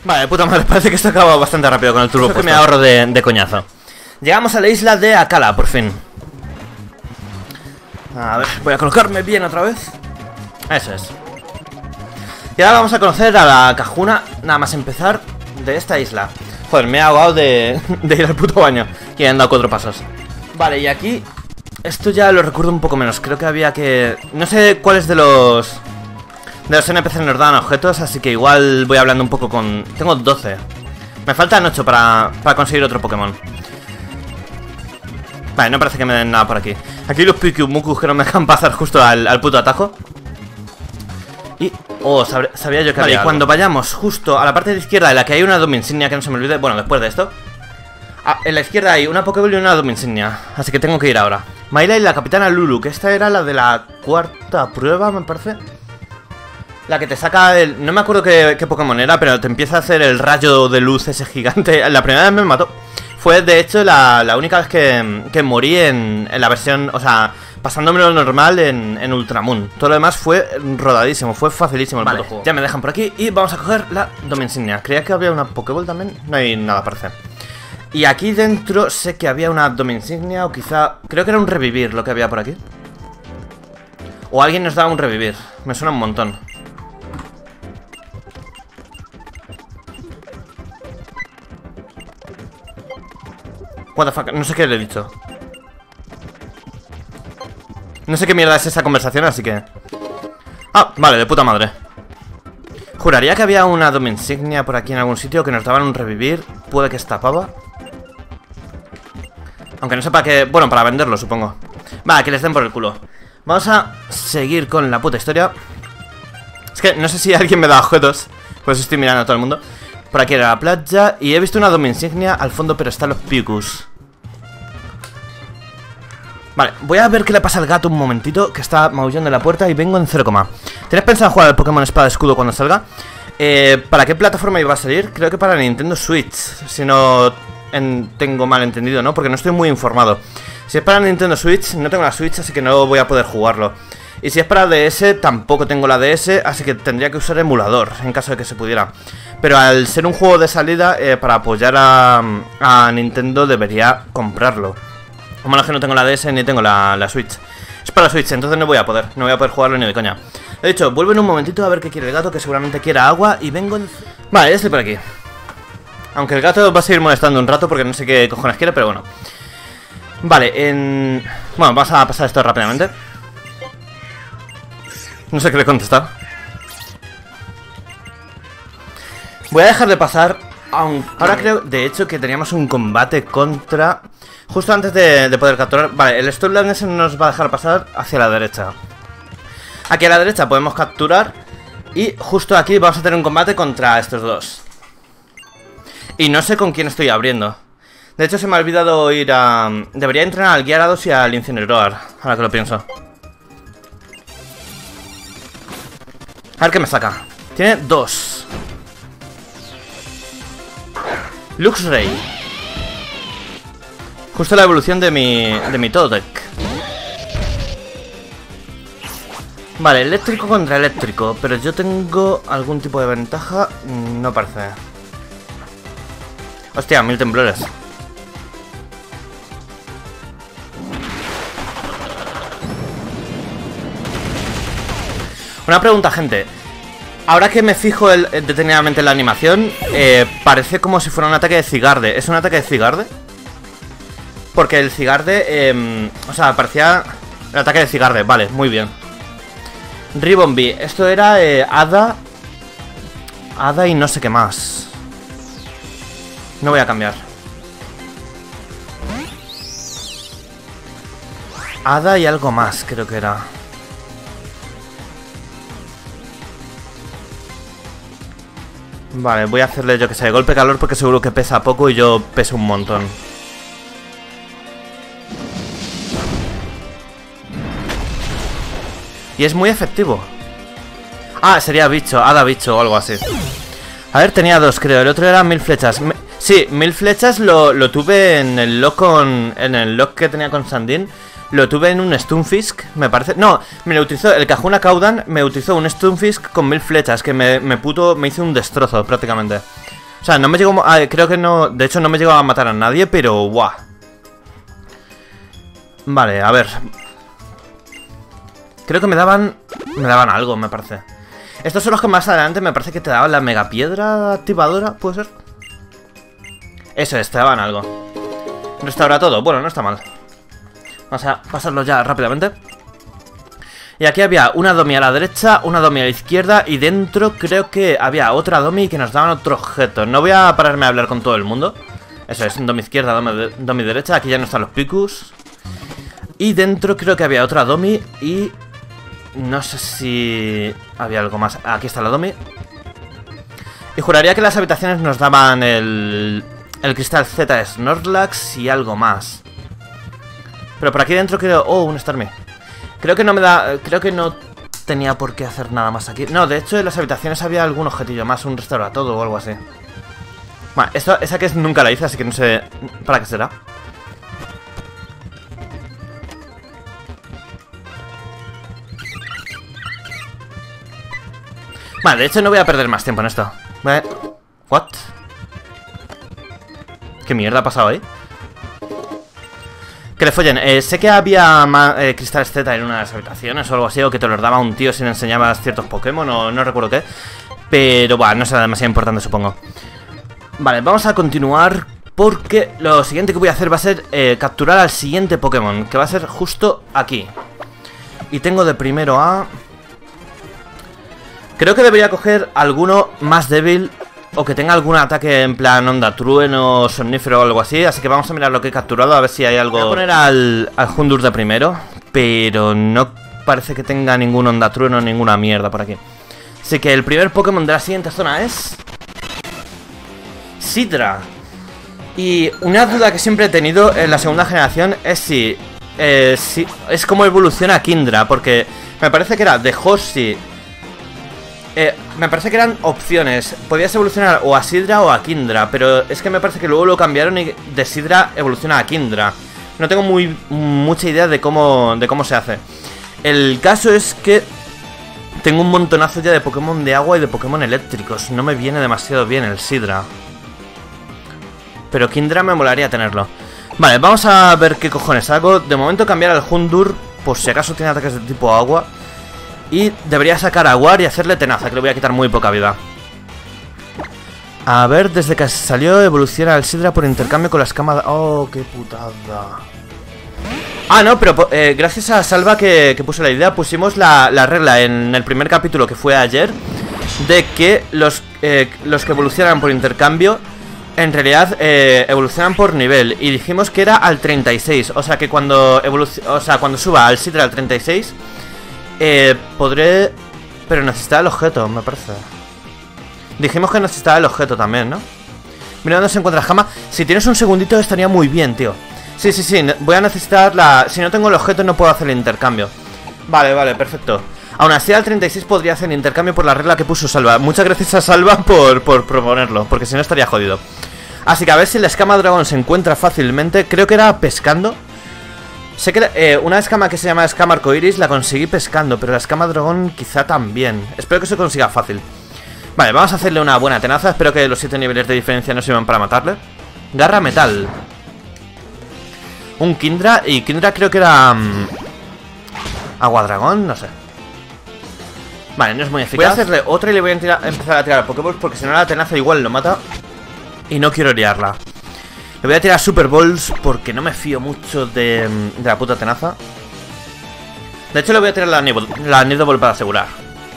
Vale, puta madre, parece que esto acaba bastante rápido con el turbo que me ahorro de coñazo. Llegamos a la isla de Akala, por fin. A ver, voy a colocarme bien otra vez. Eso es. Y ahora vamos a conocer a la Kahuna, nada más empezar, de esta isla. Joder, me he ahogado de ir al puto baño. Y he andado 4 pasos. Vale, y aquí esto ya lo recuerdo un poco menos. Creo que había que... No sé cuáles de los NPC nos dan objetos, así que igual voy hablando un poco con... Tengo 12. Me faltan 8 para conseguir otro Pokémon. Vale, no parece que me den nada por aquí. Aquí los Pikumukus que no me dejan pasar justo al puto atajo. Y... Oh, sabía yo que había. Vale, y cuando vayamos justo a la parte de la izquierda, en la que hay una Dome Insignia, que no se me olvide. Bueno, después de esto, en la izquierda hay una Pokéball y una Dome Insignia. Así que tengo que ir ahora. Mayla y la Capitana Lulu, que esta era la de la 4ª prueba, me parece. La que te saca el... No me acuerdo qué Pokémon era, pero te empieza a hacer el rayo de luz ese gigante. La primera vez me mató. Fue, de hecho, la única vez que morí en la versión... O sea, pasándome lo normal en Ultramoon. Todo lo demás fue rodadísimo, fue facilísimo el puto juego. Ya me dejan por aquí y vamos a coger la Dome Insignia. Creía que había una Pokéball también. No hay nada, parece. Y aquí dentro sé que había una Dome Insignia o quizá... Creo que era un revivir lo que había por aquí. O alguien nos daba un revivir. Me suena un montón. What the fuck, no sé qué le he dicho. No sé qué mierda es esa conversación, así que... Ah, vale, de puta madre. Juraría que había una Dome Insignia por aquí en algún sitio que nos daban un revivir. Puede que estapaba. Aunque no sepa que... Bueno, para venderlo, supongo. Va, que les den por el culo. Vamos a seguir con la puta historia. Es que no sé si alguien me da objetos, pues estoy mirando a todo el mundo. Por aquí era la playa y he visto una Dome Insignia al fondo, pero están los Pikus. Vale, voy a ver qué le pasa al gato un momentito, que está maullando en la puerta y vengo en 0, ¿Tienes pensado jugar al Pokémon Espada Escudo cuando salga? ¿Para qué plataforma iba a salir? Creo que para Nintendo Switch, si no tengo mal entendido, ¿no? Porque no estoy muy informado. Si es para Nintendo Switch, no tengo la Switch, así que no voy a poder jugarlo. Y si es para DS, tampoco tengo la DS, así que tendría que usar emulador, en caso de que se pudiera. Pero al ser un juego de salida, para apoyar a Nintendo debería comprarlo. Como no es que no tengo la DS ni tengo la Switch. Es para la Switch, entonces no voy a poder jugarlo ni de coña. De hecho, vuelvo en un momentito a ver qué quiere el gato, que seguramente quiera agua, y vengo en... Vale, ya estoy por aquí. Aunque el gato va a seguir molestando un rato porque no sé qué cojones quiere, pero bueno. Vale, bueno, vamos a pasar esto rápidamente. No sé qué le contestar. Voy a dejar de pasar. Ahora creo, de hecho, que teníamos un combate contra... Justo antes de poder capturar... Vale, el Stormland ese nos va a dejar pasar hacia la derecha. Aquí a la derecha podemos capturar. Y justo aquí vamos a tener un combate contra estos dos. Y no sé con quién estoy abriendo. De hecho se me ha olvidado ir a... Debería entrenar al Gyarados y al Incineroar, ahora que lo pienso. A ver qué me saca. Tiene 2. Luxray. Justo la evolución de mi Totodek. Vale, eléctrico contra eléctrico. Pero yo tengo algún tipo de ventaja. No parece. Hostia, 1000 temblores. Una pregunta, gente. Ahora que me fijo detenidamente en la animación, parece como si fuera un ataque de Cigarde. ¿Es un ataque de Cigarde? Porque el Cigarde, o sea, parecía el ataque de Cigarde. Vale, muy bien. Ribombee. Esto era Hada. Hada y no sé qué más. No voy a cambiar. Hada y algo más, creo que era. Vale, voy a hacerle, yo que sé, golpe calor porque seguro que pesa poco y yo peso un montón. Y es muy efectivo. Ah, sería bicho, hada bicho o algo así. A ver, tenía 2, creo. El otro era 1000 flechas. Sí, 1000 flechas lo tuve en el lock en el lock que tenía con Sandin. Lo tuve en un Stunfisk, me parece. No, me lo utilizó, el Kahuna Kaudan me utilizó un Stunfisk con 1000 flechas. Que me hizo un destrozo prácticamente. sea, no me llegó creo que no... De hecho, no me llegó a matar a nadie, pero... ¡Buah! Vale, a ver. Creo que me daban... Me daban algo, me parece. Estos son los que más adelante me parece que te daban la mega piedra activadora, ¿puede ser? Eso es, te daban algo. Restaura todo, bueno, no está mal. Vamos a pasarlo ya rápidamente. Y aquí había una domi a la derecha, una domi a la izquierda. Y dentro creo que había otra domi que nos daban otro objeto. No voy a pararme a hablar con todo el mundo. Eso es, domi izquierda, domi derecha. Aquí ya no están los picus. Y dentro creo que había otra domi y... No sé si... había algo más. Aquí está la domi. Y juraría que las habitaciones nos daban el cristal Z de Snorlax y algo más. Pero por aquí dentro creo... Oh, un Starmie. Creo que no me da... Creo que no tenía por qué hacer nada más aquí. No, de hecho en las habitaciones había algún objetillo más. Un restaura todo o algo así. Bueno, esa que nunca la hice, así que no sé para qué será. Vale, de hecho no voy a perder más tiempo en esto. ¿What? ¿Qué mierda ha pasado ahí? Que le follen. Sé que había cristales Z en una de las habitaciones o algo así, o que te los daba un tío si le enseñabas ciertos Pokémon, o no recuerdo qué. Pero bueno, no será demasiado importante, supongo. Vale, vamos a continuar porque lo siguiente que voy a hacer va a ser capturar al siguiente Pokémon, que va a ser justo aquí. Y tengo de primero a... Creo que debería coger alguno más débil o que tenga algún ataque en plan onda trueno, somnífero o algo así. Así que vamos a mirar lo que he capturado, a ver si hay algo. Voy a poner al Houndour de primero, pero no parece que tenga ningún onda trueno, ninguna mierda por aquí. Así que el primer Pokémon de la siguiente zona es... Sidra. Y una duda que siempre he tenido en la segunda generación es si es cómo evoluciona Kindra, porque me parece que era de Horsey. Me parece que eran opciones. Podías evolucionar o a Sidra o a Kindra, pero es que me parece que luego lo cambiaron y de Sidra evoluciona a Kindra. No tengo mucha idea de cómo se hace. El caso es que tengo un montonazo ya de Pokémon de agua y de Pokémon eléctricos. No me viene demasiado bien el Sidra, pero Kindra me molaría tenerlo. Vale, vamos a ver qué cojones hago. De momento cambiar al Houndour, por si acaso tiene ataques de tipo agua. Y debería sacar a War y hacerle tenaza, que le voy a quitar muy poca vida. A ver, desde que salió evoluciona el Sidra por intercambio con la escama de... Oh, qué putada. Ah, no, pero gracias a Salva que puso la idea, pusimos la regla en el primer capítulo, que fue ayer, de que los que evolucionan por intercambio en realidad evolucionan por nivel. Y dijimos que era al 36. O sea que cuando suba al Sidra al 36 podré... Pero necesitaba el objeto, me parece. Dijimos que necesitaba el objeto también, ¿no? Mira dónde se encuentra Jama. Si tienes un segundito estaría muy bien, tío. Sí, voy a necesitar la... Si no tengo el objeto no puedo hacer el intercambio. Vale, perfecto. Aún así al 36 podría hacer el intercambio por la regla que puso Salva. Muchas gracias a Salva por proponerlo, porque si no estaría jodido. Así que a ver si la escama dragón se encuentra fácilmente. Creo que era pescando. Sé que una escama que se llama escama arcoiris la conseguí pescando, pero la escama dragón quizá también. Espero que se consiga fácil. Vale, vamos a hacerle una buena tenaza. Espero que los 7 niveles de diferencia no sirvan para matarle. Garra metal. Un Kindra. Y Kindra creo que era... agua dragón, no sé. Vale, no es muy eficaz. Voy a hacerle otra y le voy a empezar a tirar a Pokéballs, porque si no la tenaza igual lo mata. Y no quiero liarla. Le voy a tirar Super Balls porque no me fío mucho de la puta tenaza. De hecho le voy a tirar la Nidoball para asegurar.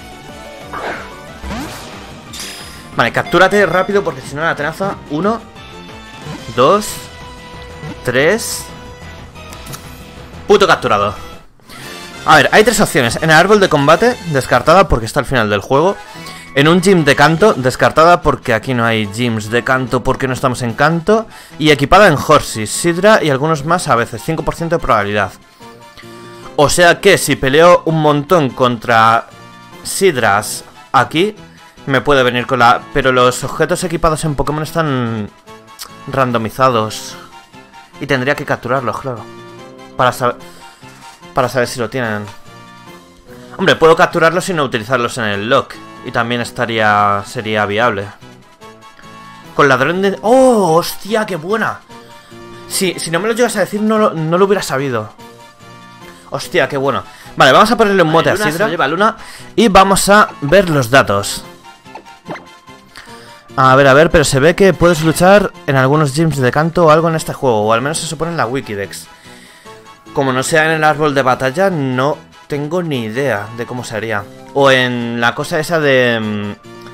Vale, captúrate rápido porque si no la tenaza. 1, 2, 3. Puto capturado. A ver, hay 3 opciones. En el árbol de combate, descartada porque está al final del juego. En un gym de canto, descartada porque aquí no hay gyms de canto porque no estamos en canto. Y equipada en Horsey, Sidra y algunos más a veces, 5% de probabilidad. O sea que si peleo un montón contra Sidras aquí, me puede venir con la... Pero los objetos equipados en Pokémon están randomizados. Y tendría que capturarlos, claro. Para saber si lo tienen. Hombre, puedo capturarlos y no utilizarlos en el lock. Y también sería viable. Con ladrón de... ¡Oh! ¡Hostia, qué buena! Si no me lo llegas a decir, no lo hubiera sabido. Hostia, qué bueno. Vale, vamos a ponerle un mote a Sidra. Lleva Luna. Y vamos a ver los datos. A ver, pero se ve que puedes luchar en algunos gyms de canto o algo en este juego. O al menos se supone en la Wikidex. Como no sea en el árbol de batalla, no tengo ni idea de cómo sería. O en la cosa esa de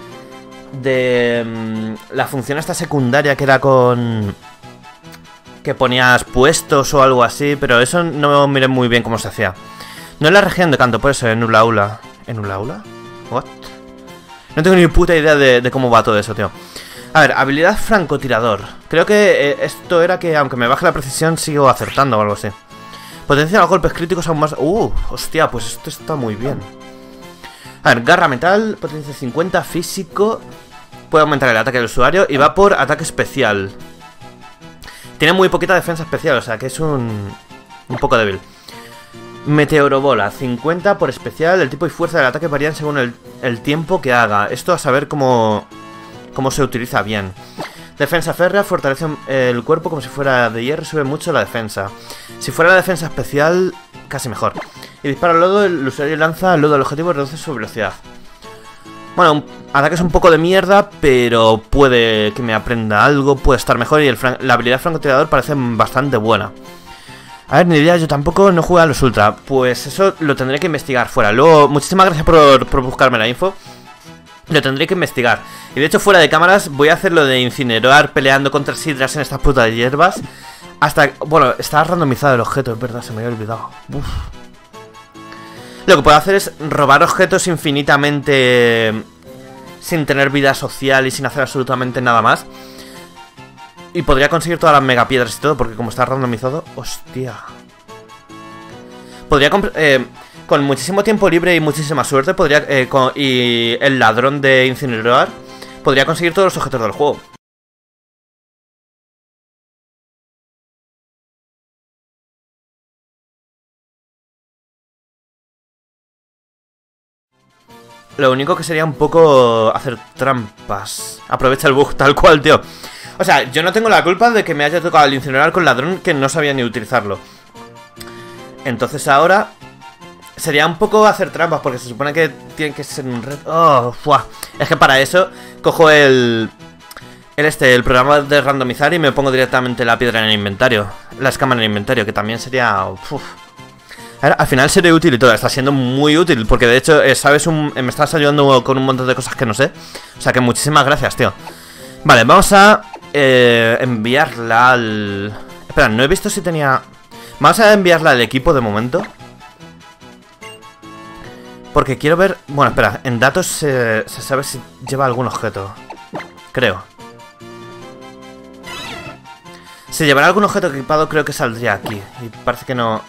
la función esta secundaria que era con... que ponías puestos o algo así, pero eso no miré muy bien cómo se hacía. No en la región de canto, por eso, en Ulaula. ¿En Ulaula? ¿What? No tengo ni puta idea de cómo va todo eso, tío. A ver, habilidad francotirador. Creo que esto era que aunque me baje la precisión sigo acertando o algo así. Potencia los golpes críticos aún más... hostia, pues esto está muy bien. A ver, garra metal, potencia 50, físico. Puede aumentar el ataque del usuario y va por ataque especial. Tiene muy poquita defensa especial, o sea que es un poco débil. Meteorobola, 50 por especial. El tipo y fuerza del ataque varían según el tiempo que haga. Esto a saber cómo se utiliza bien. Defensa férrea, fortalece el cuerpo como si fuera de hierro, sube mucho la defensa. Si fuera la defensa especial, casi mejor. Y dispara al lodo, el usuario lanza el lodo al objetivo y reduce su velocidad. Bueno, ataque es un poco de mierda, pero puede que me aprenda algo, puede estar mejor y la habilidad francotirador parece bastante buena. A ver, ni idea, yo tampoco no juego a los ultra. Pues eso lo tendré que investigar fuera. Luego, muchísimas gracias por buscarme la info. Lo tendré que investigar. Y de hecho, fuera de cámaras, voy a hacer lo de incinerar peleando contra sidras en estas putas hierbas. Hasta... Bueno, está randomizado el objeto, es verdad, se me había olvidado. Uf. Lo que puedo hacer es robar objetos infinitamente sin tener vida social y sin hacer absolutamente nada más. Y podría conseguir todas las megapiedras y todo, porque como está randomizado... ¡Hostia! Podría con muchísimo tiempo libre y muchísima suerte, podría... y el ladrón de incinerar, podría conseguir todos los objetos del juego. Lo único que sería un poco hacer trampas. Aprovecha el bug tal cual, tío. O sea, yo no tengo la culpa de que me haya tocado el incinerar con ladrón que no sabía ni utilizarlo. Entonces ahora sería un poco hacer trampas, porque se supone que tiene que ser un reto. Oh, ¡fua! Es que para eso cojo el programa de randomizar y me pongo directamente la piedra en el inventario. La escama en el inventario, que también sería... Uf. A ver, al final sería útil y todo, está siendo muy útil, porque de hecho, ¿sabes? Me estás ayudando con un montón de cosas que no sé. O sea que muchísimas gracias, tío. Vale, vamos a enviarla al... Espera, no he visto si tenía... Vamos a enviarla al equipo de momento. Porque quiero ver... Bueno, espera, en datos se sabe si lleva algún objeto. Creo. Si llevará algún objeto equipado creo que saldría aquí. Y parece que no...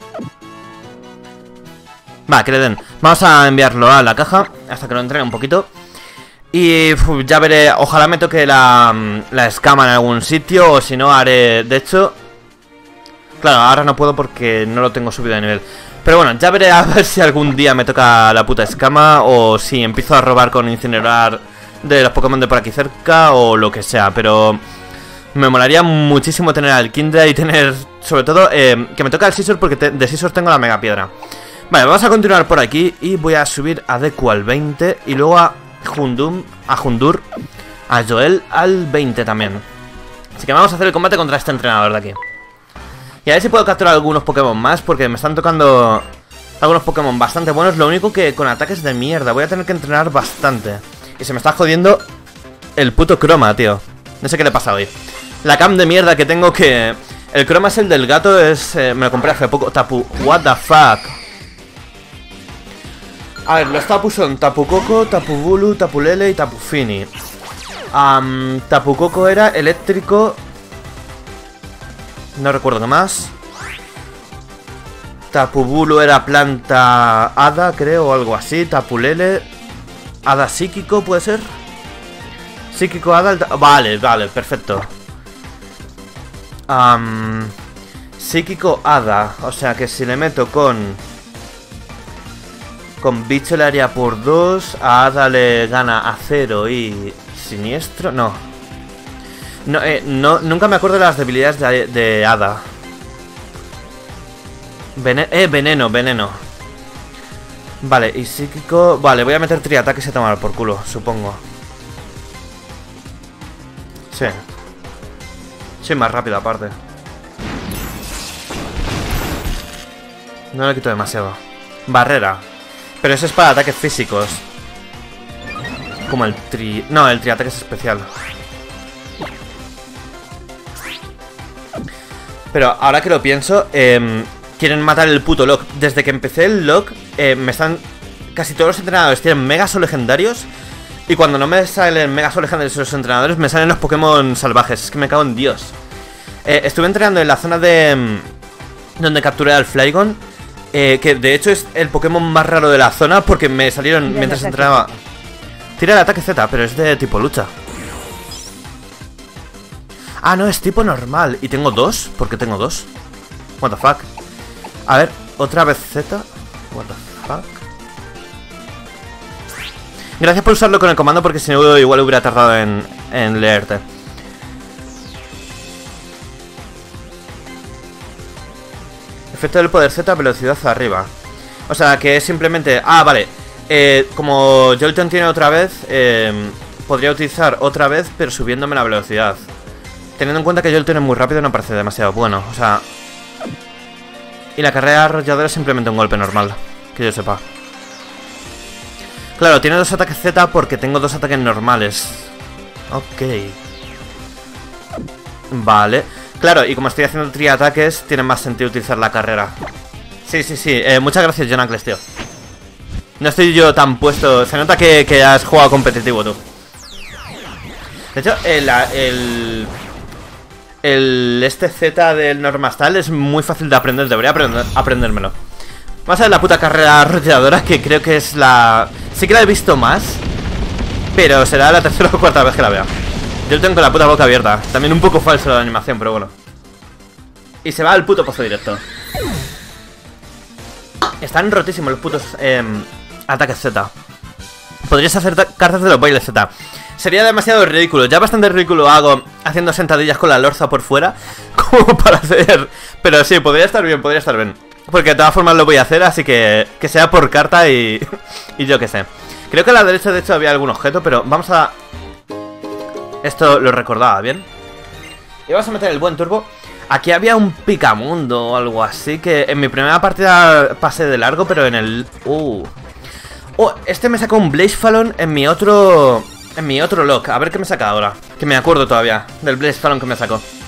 Va, que le den. Vamos a enviarlo a la caja hasta que lo entrene un poquito. Y ya veré, ojalá me toque la escama en algún sitio. O si no haré, de hecho... Claro, ahora no puedo porque no lo tengo subido de nivel. Pero bueno, ya veré a ver si algún día me toca la puta escama. O si empiezo a robar con incinerar de los Pokémon de por aquí cerca. O lo que sea, pero... Me molaría muchísimo tener al Kindra y tener... Sobre todo, que me toque el Scizor porque de Scizor tengo la mega piedra. Vale, vamos a continuar por aquí. Y voy a subir a Deku al 20. Y luego a Jundur, a Joel al 20 también. Así que vamos a hacer el combate contra este entrenador de aquí. Y a ver si puedo capturar algunos Pokémon más, porque me están tocando algunos Pokémon bastante buenos. Lo único que con ataques de mierda voy a tener que entrenar bastante. Y se me está jodiendo el puto croma, tío. No sé qué le pasa hoy. La cam de mierda que tengo que... El croma es el del gato, me lo compré hace poco. What the fuck. A ver, los Tapu son Tapu Koko, Tapu Bulu, Tapu Lele y Tapu Fini. Tapu Koko era eléctrico. No recuerdo qué más. Tapu Bulu era planta hada, creo, o algo así. Tapu Lele, hada psíquico, ¿puede ser? Psíquico hada, vale, perfecto. Psíquico hada, o sea que si le meto con bicho le haría por 2. A hada le gana a 0 y siniestro, no. Nunca me acuerdo de las debilidades de Hada. Veneno. Vale, y psíquico... Vale, voy a meter triataque y se tomar por culo, supongo. Sí. Soy más rápido aparte. No le quito demasiado. Barrera. Pero eso es para ataques físicos. Como el No, el triataque es especial. Pero ahora que lo pienso, quieren matar el puto Lock. Desde que empecé el Lock, me están... Casi todos los entrenadores tienen megas o legendarios. Y cuando no me salen megas o legendarios los entrenadores, me salen los Pokémon salvajes. Es que me cago en Dios. Estuve entrenando en la zona de... donde capturé al Flygon. Que de hecho es el Pokémon más raro de la zona, porque me salieron mientras entrenaba. Tira el ataque Z, pero es de tipo lucha. Ah, no, es tipo normal. ¿Y tengo dos? ¿Por qué tengo dos? What the fuck. A ver, otra vez Z. What the fuck. Gracias por usarlo con el comando, porque si no igual hubiera tardado en leerte. Efecto del poder Z, velocidad arriba. O sea, que es simplemente... Ah, vale. Como Jolteon tiene otra vez, podría utilizar otra vez, pero subiéndome la velocidad. Teniendo en cuenta que Jolteon es muy rápido, no parece demasiado bueno. O sea... Y la carrera arrolladora es simplemente un golpe normal, que yo sepa. Claro, tiene dos ataques Z porque tengo dos ataques normales. Ok. Vale. Claro, y como estoy haciendo triataques, tiene más sentido utilizar la carrera. Sí. Muchas gracias, Jonacles, tío. No estoy yo tan puesto. Se nota que has jugado competitivo, tú. De hecho, este Z del Normastal es muy fácil de aprender. Debería aprendérmelo. Vamos a ver la puta carrera arrolladora, que creo que es la... Sí que la he visto más, pero será la tercera o cuarta vez que la vea. Yo tengo la puta boca abierta. También un poco falso la animación, pero bueno. Y se va al puto pozo directo. Están rotísimos los putos ataques Z. Podrías hacer cartas de los bailes Z. Sería demasiado ridículo. Ya bastante ridículo hago haciendo sentadillas con la lorza por fuera, como para hacer... Pero sí, podría estar bien, porque de todas formas lo voy a hacer, así que sea por carta y yo qué sé. Creo que a la derecha de hecho había algún objeto, pero vamos a... Esto lo recordaba bien. Y vamos a meter el buen turbo. Aquí había un picamundo o algo así, que en mi primera partida pasé de largo, pero en el... Oh, este me sacó un Blacephalon en mi otro... Lock. A ver qué me saca ahora. Que me acuerdo todavía del Blacephalon que me sacó.